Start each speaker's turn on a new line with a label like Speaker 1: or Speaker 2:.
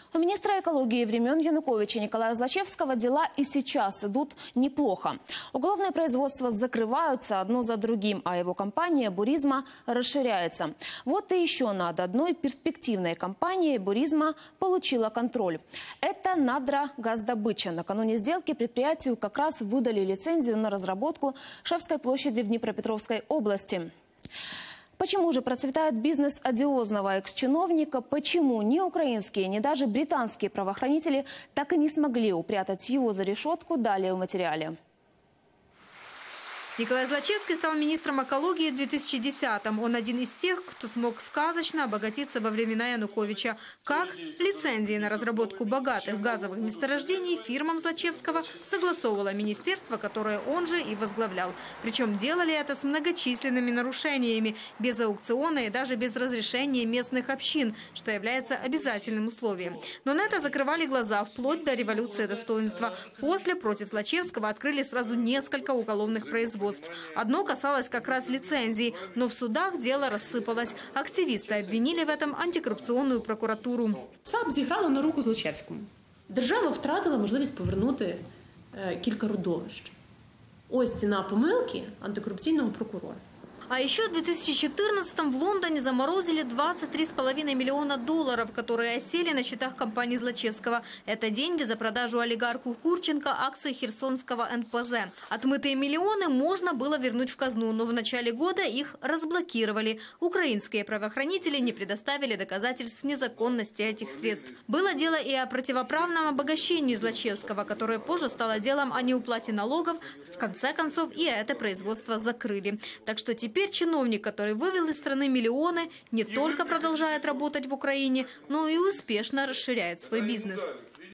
Speaker 1: У министра экологии времен Януковича Николая Злачевского дела и сейчас идут неплохо. Уголовные производства закрываются одно за другим, а его компания «Буризма» расширяется. Вот и еще над одной перспективной компанией «Буризма» получила контроль. Это «Надра Газдобыча». Накануне сделки предприятию как раз выдали лицензию на разработку Шевской площади в Днепропетровской области. Почему же процветает бизнес одиозного экс-чиновника? Почему ни украинские, ни даже британские правоохранители так и не смогли упрятать его за решетку? Далее в материале.
Speaker 2: Николай Злачевский стал министром экологии в 2010-м. Он один из тех, кто смог сказочно обогатиться во времена Януковича. Как? Лицензии на разработку богатых газовых месторождений фирмам Злачевского согласовывало министерство, которое он же и возглавлял. Причем делали это с многочисленными нарушениями, без аукциона и даже без разрешения местных общин, что является обязательным условием. Но на это закрывали глаза вплоть до революции достоинства. После против Злачевского открыли сразу несколько уголовных производств. Одно касалось как раз лицензий, но в судах дело рассыпалось. Активисты обвинили в этом антикорупційну прокуратуру.
Speaker 3: САП зіграло на руку Злачевському. Держава втратила можливість повернути кілька родовищ. Ось ціна помилки антикорупційного прокурора.
Speaker 2: А еще в 2014-м в Лондоне заморозили 23,5 миллиона долларов, которые осели на счетах компании Злачевского. Это деньги за продажу олигарху Курченко акций Херсонского НПЗ. Отмытые миллионы можно было вернуть в казну, но в начале года их разблокировали. Украинские правоохранители не предоставили доказательств незаконности этих средств. Было дело и о противоправном обогащении Злачевского, которое позже стало делом о неуплате налогов. В конце концов и это производство закрыли. Так что теперь чиновник, который вывел из страны миллионы, не только продолжает работать в Украине, но и успешно расширяет свой бизнес.